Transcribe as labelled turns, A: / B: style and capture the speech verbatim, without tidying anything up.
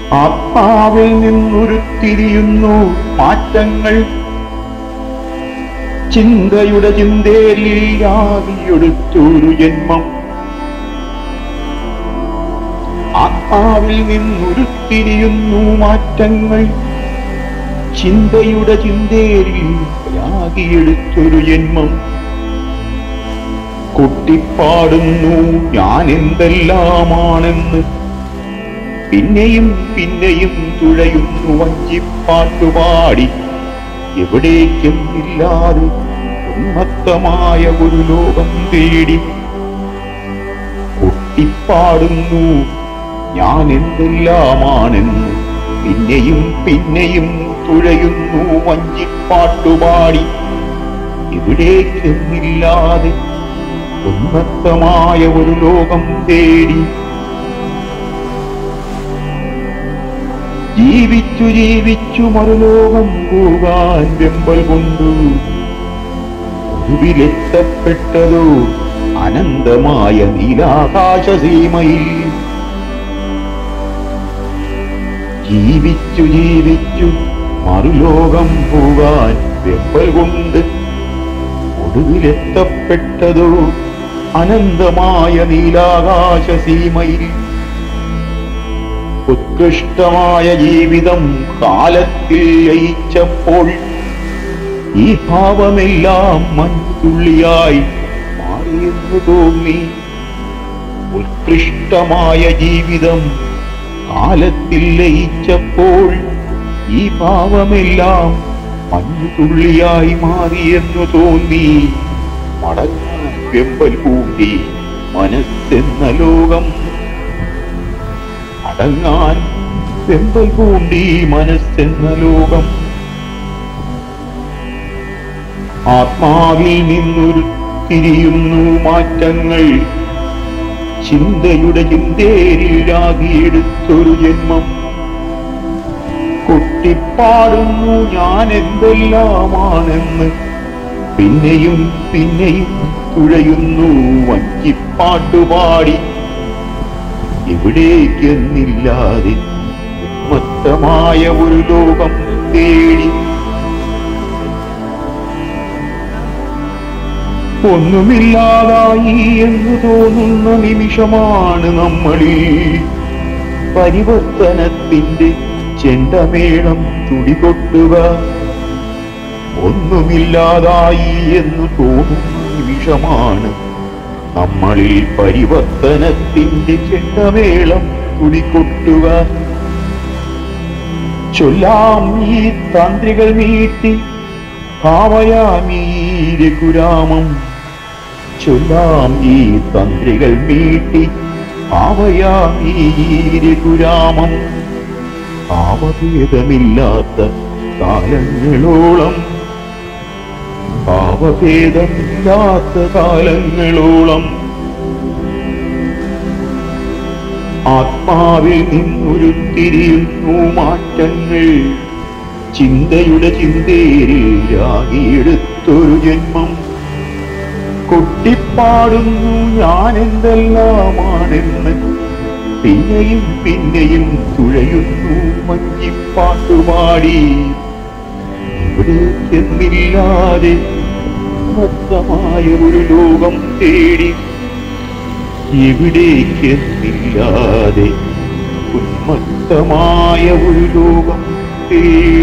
A: ആത്മാവിൽ നിന്നുരുത്തിരിയുന്നു മാറ്റങ്ങൾ. ചിന്തയുടെ ചിന്തേരിയാകിയെടുത്തൊരു ജന്മം. ആത്മാവിൽ നിന്നുരുത്തിരിയുന്നു മാറ്റങ്ങൾ. ചിന്തയുടെ ചിന്തേരിയാകിയെടുത്തൊരു ജന്മം. കൊട്ടിപ്പാടുന്നു ഞാൻ എന്തെല്ലാമാണെന്ന്. പിന്നെയും പിന്നെയും തുഴയുന്നു വഞ്ചിപ്പാട്ടുപാടി. എവിടേക്കും ഇല്ലാതെ ഉന്മത്തമായ ഒരു ലോകം തേടി. കൊട്ടിപ്പാടുന്നു ഞാൻ എന്തെല്ലാമാണെന്ന്. പിന്നെയും പിന്നെയും തുഴയുന്നു വഞ്ചിപ്പാട്ടുപാടി. എവിടേക്കും ഇല്ലാതെ ഉന്മത്തമായ ഒരു ലോകം തേടി. ജീവിച്ചു ജീവിച്ചു മറുലോകം പോകാൻ വെമ്പൽ കൊണ്ടു. ഒടുവിലെത്തപ്പെട്ടതോ അനന്തമായ നീലാകാശസീമയിൽ. ജീവിച്ചു ജീവിച്ചു മറുലോകം പോകാൻ വെമ്പൽ കൊണ്ട്. ഒടുവിലെത്തപ്പെട്ടതോ അനന്തമായ നീലാകാശസീമയിൽ. ഉത്കൃഷ്ടമായ ജീവിതം കാലത്തിൽ ലയിച്ചപ്പോൾ ഈ ഭാവമെല്ലാം മഞ്ഞുതുള്ളിയായി മാറിയെന്നു തോന്നി. ഉത്കൃഷ്ടമായ ജീവിതം കാലത്തിൽ ലയിച്ചപ്പോൾ ഈ ഭാവമെല്ലാം മഞ്ഞുതുള്ളിയായി മാറിയെന്നു തോന്നി. മടങ്ങാൻ വെമ്പൽ കൂടി മനസ്സെന്ന ലോകം. അടങ്ങാൻ വെമ്പൽ പൂണ്ടി മനസ്സെന്ന ലോകം. ആത്മാവിൽ നിന്നുരുത്തിരിയുന്നു മാറ്റങ്ങൾ. ചിന്തയുടെ ചിന്തേരിലാകിയെടുത്തൊരു ജന്മം. കൊട്ടിപ്പാടുന്നു ഞാൻ എന്തെല്ലാമാണെന്ന്. പിന്നെയും പിന്നെയും തുഴയുന്നു വഞ്ചിപ്പാട്ടുപാടി. എവിടേക്കെന്നില്ലാതെ ഉന്മത്തമായ ഒരു ലോകം തേടി. ഒന്നുമില്ലാതായി എന്ന് തോന്നുന്ന നിമിഷമാണ് നമ്മളിൽ പരിവർത്തനത്തിന്റെ ചെണ്ടമേളം തുടികൊട്ടുക. ഒന്നുമില്ലാതായി എന്ന് തോന്നുന്ന നിമിഷമാണ് നമ്മളിൽ പരിവർത്തനത്തിന്റെ ചെണ്ടമേളം തുടികൊട്ടുക. ചൊല്ലാം ഈ തന്ത്രികൾ മീട്ടി ഭാവയാമീ രഘുരാമം. ചൊല്ലാം ഈ തന്ത്രികൾ മീട്ടി ഭാവയാമീ രഘുരാമം. ഭാവഭേദമില്ലാത്ത കാലങ്ങളോളം. ഭാവഭേദമില്ലാത്ത കാലങ്ങളോളം. ആത്മാവിൽ നിന്നുരുത്തിരിയുന്നു മാറ്റങ്ങൾ. ചിന്തയുടെ ചിന്തേരിലാകിയെടുത്തൊരു ജന്മം. കൊട്ടിപ്പാടുന്നു ഞാൻ എന്തെല്ലാമാണെന്ന്. പിന്നെയും പിന്നെയും തുഴയുന്നു വഞ്ചിപ്പാട്ടുപാടി. എവിടേക്കെന്നില്ലാതെ മൊത്തമായ ഒരു ലോകം തേടി. എവിടേക്കെന്നില്ലാതെ ഉന്മത്തമായ ഒരു ലോകം തേടി.